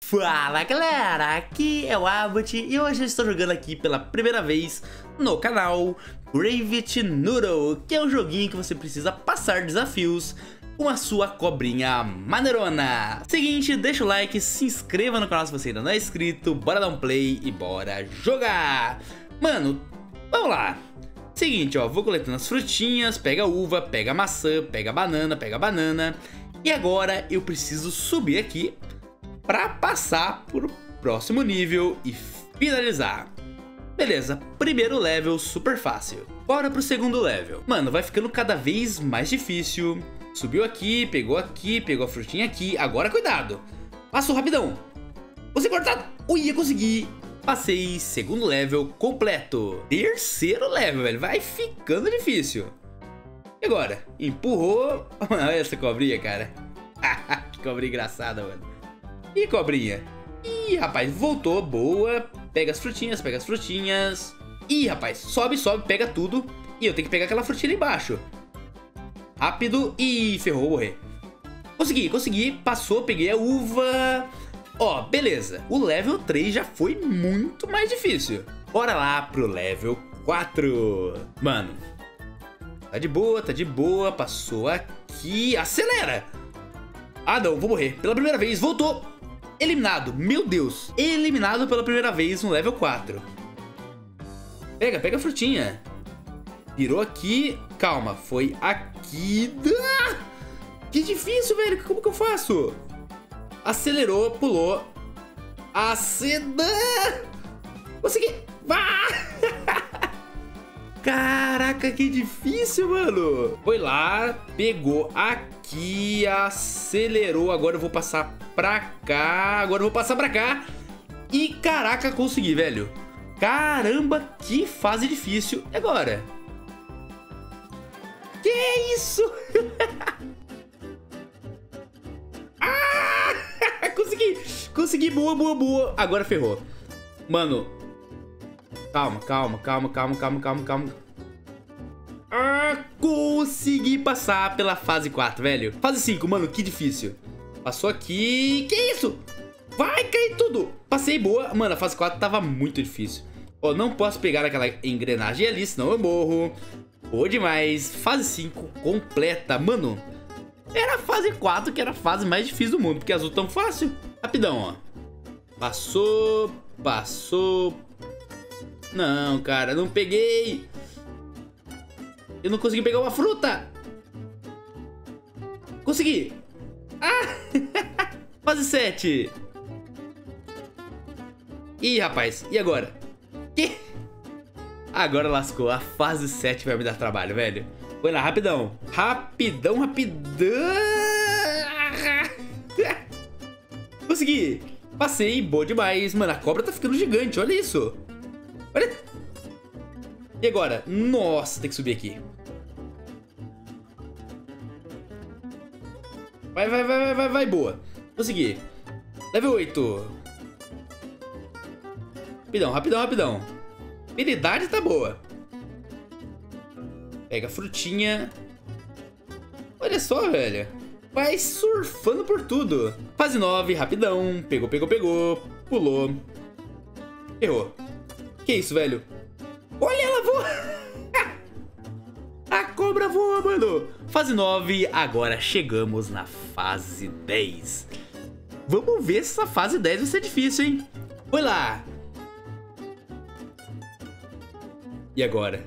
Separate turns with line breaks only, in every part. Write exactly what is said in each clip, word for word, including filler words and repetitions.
Fala galera, aqui é o Abbott e hoje eu estou jogando aqui pela primeira vez no canal Gravity Noodle, que é um joguinho que você precisa passar desafios com a sua cobrinha maneirona. Seguinte, deixa o like, se inscreva no canal se você ainda não é inscrito, bora dar um play e bora jogar. Mano, vamos lá. Seguinte, ó, vou coletando as frutinhas, pega a uva, pega a maçã, pega a banana, pega a banana. E agora eu preciso subir aqui pra passar pro próximo nível e finalizar. Beleza, primeiro level super fácil. Bora pro segundo level. Mano, vai ficando cada vez mais difícil. Subiu aqui, pegou aqui, pegou a frutinha aqui. Agora cuidado. Passou rapidão. Você cortado. Ui, ia conseguir. Passei segundo level completo. Terceiro level, velho. Vai ficando difícil. E agora? Empurrou. Olha essa cobrinha, cara. Que cobrinha engraçada, mano. Ih, cobrinha. Ih, rapaz, voltou, boa. Pega as frutinhas, pega as frutinhas. Ih, rapaz, sobe, sobe, pega tudo. E eu tenho que pegar aquela frutinha ali embaixo. Rápido. Ih, ferrou, vou morrer. Consegui, consegui, passou, peguei a uva. Ó, beleza. O level três já foi muito mais difícil. Bora lá pro level quatro. Mano, tá de boa, tá de boa. Passou aqui, acelera. Ah não, vou morrer, pela primeira vez, voltou. Eliminado, meu Deus. Eliminado pela primeira vez no level quatro. Pega, pega a frutinha. Virou aqui. Calma, foi aqui. Ah! Que difícil, velho. Como que eu faço? Acelerou, pulou. Aceda. Consegui. Ah! Caraca, que difícil, mano. Foi lá, pegou aqui, acelerou. Agora eu vou passar pra cá. Agora eu vou passar pra cá. E caraca, consegui, velho. Caramba, que fase difícil. E agora? Que isso? Ah! Consegui. Consegui, boa, boa, boa. Agora ferrou. Mano, calma, calma, calma, calma, calma, calma, calma. Ah, consegui passar pela fase quatro, velho. Fase cinco, mano, que difícil. Passou aqui. Que isso? Vai cair tudo. Passei, boa. Mano, a fase quatro tava muito difícil. Ó, não posso pegar aquela engrenagem ali, senão eu morro. Boa demais. Fase cinco completa. Mano, era a fase quatro que era a fase mais difícil do mundo, porque azul tão fácil. Rapidão, ó. Passou, passou. Não, cara, não peguei. Eu não consegui pegar uma fruta. Consegui. Ah! Fase sete. Ih, rapaz, e agora? Que? Agora lascou. A fase sete vai me dar trabalho, velho. Foi lá, rapidão. Rapidão, rapidão. Consegui. Passei, boa demais. Mano, a cobra tá ficando gigante, olha isso. Olha. E agora? Nossa, tem que subir aqui. Vai, vai, vai, vai, vai, vai, boa. Consegui. Level oito. Rapidão, rapidão, rapidão. Habilidade tá boa. Pega a frutinha. Olha só, velho. Vai surfando por tudo. Fase nove, rapidão. Pegou, pegou, pegou. Pulou. Errou. Que isso, velho? Olha, ela voa! A cobra voa, mano! Fase nove, agora chegamos na fase dez. Vamos ver se essa fase dez vai ser difícil, hein? Foi lá! E agora?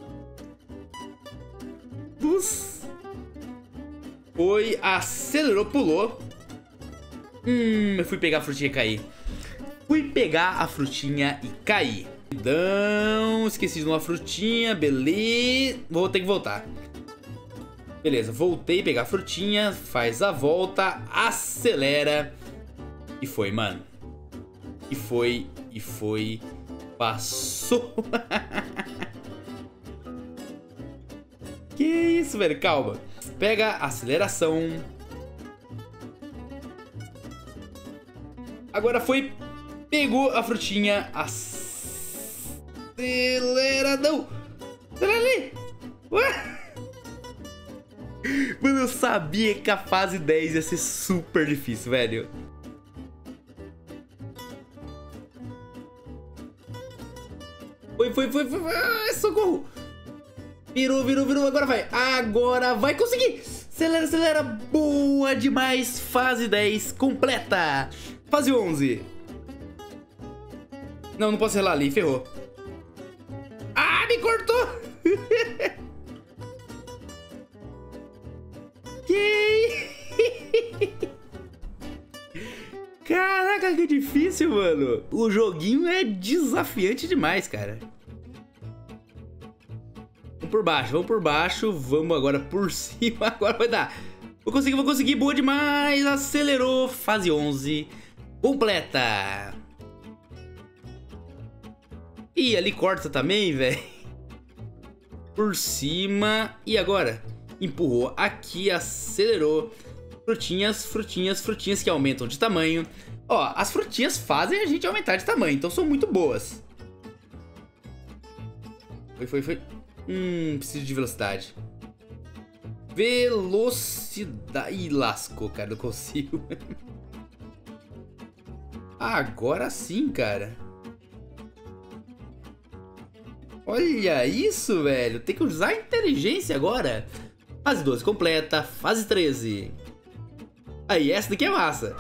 Bus. Foi, acelerou, pulou. Hum, eu fui pegar a frutinha e caí. Fui pegar a frutinha e caí. Não, esqueci de uma frutinha, beleza. Vou ter que voltar. Beleza, voltei a pegar a frutinha. Faz a volta, acelera. E foi, mano. E foi, e foi. Passou. Que isso, velho, calma. Pega a aceleração. Agora foi. Pegou a frutinha. Acelera, não. Acelera ali. Ué? Mano, eu sabia que a fase dez ia ser super difícil, velho. Foi, foi, foi, foi. Ai, socorro. Virou, virou, virou. Agora vai. Agora vai conseguir. Acelera, acelera. Boa demais. Fase dez completa. Fase onze. Não, não posso relar ali. Ferrou. Ah, me cortou. Que... Caraca, que difícil, mano. O joguinho é desafiante demais, cara. Vamos por baixo, vamos por baixo. Vamos agora por cima. Agora vai dar. Vou conseguir, vou conseguir. Boa demais. Acelerou. Fase onze completa. Ih, ali corta também, velho. Por cima. E agora? Empurrou aqui, acelerou. Frutinhas, frutinhas, frutinhas que aumentam de tamanho. Ó, as frutinhas fazem a gente aumentar de tamanho, então são muito boas. Foi, foi, foi. Hum, preciso de velocidade. Velocidade. Ih, lascou, cara, não consigo. Agora sim, cara. Olha isso, velho. Tem que usar inteligência agora. Fase doze completa. Fase treze. Aí, essa daqui é massa.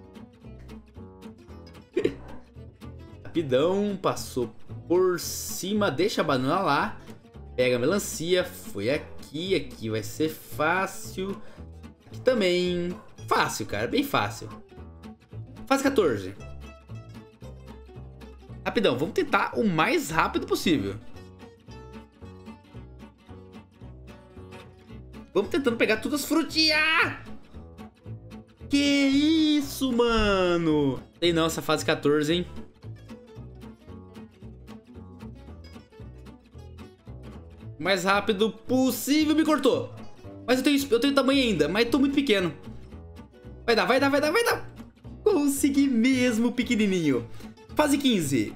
Rapidão. Passou por cima. Deixa a banana lá. Pega a melancia. Foi aqui. Aqui vai ser fácil. Aqui também. Fácil, cara. Bem fácil. Fase quatorze. Rapidão. Vamos tentar o mais rápido possível. Vamos tentando pegar todas as frutinhas. Que isso, mano. Sei não essa fase quatorze, hein. O mais rápido possível. Me cortou. Mas eu tenho, eu tenho tamanho ainda. Mas tô muito pequeno. Vai dar, vai dar, vai dar, vai dar. Consegui mesmo pequenininho. Fase quinze.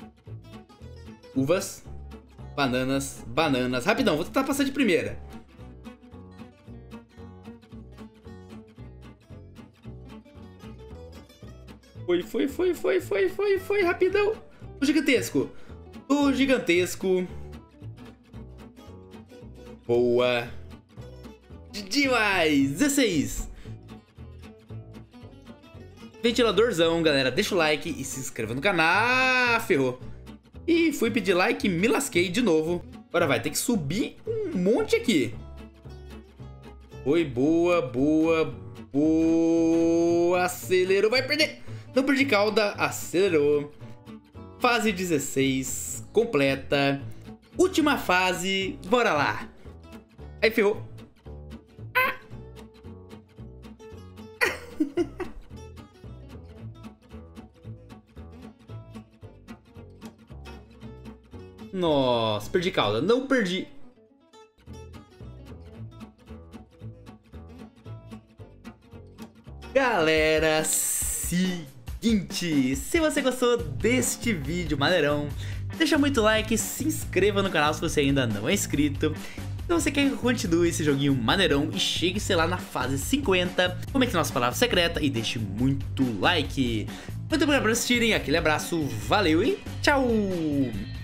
Uvas. Bananas, bananas. Rapidão, vou tentar passar de primeira. Foi, foi, foi, foi, foi, foi, foi, rapidão. O gigantesco. O gigantesco. Boa. Demais. dezesseis. Ventiladorzão, galera. Deixa o like e se inscreva no canal. Ferrou. E fui pedir like e me lasquei de novo. Agora vai ter que subir um monte aqui. Foi, boa, boa, boa. Acelerou, vai perder. Não perdi cauda, acelerou. Fase dezesseis, completa. Última fase, bora lá. Aí ferrou. Ah. Nossa, perdi cauda, não perdi. Galera, seguinte, se você gostou deste vídeo maneirão, deixa muito like, se inscreva no canal se você ainda não é inscrito. Se você quer que eu continue esse joguinho maneirão e chegue, sei lá, na fase cinquenta, comente nossa palavra secreta e deixe muito like. Muito obrigado por assistirem, aquele abraço, valeu e tchau!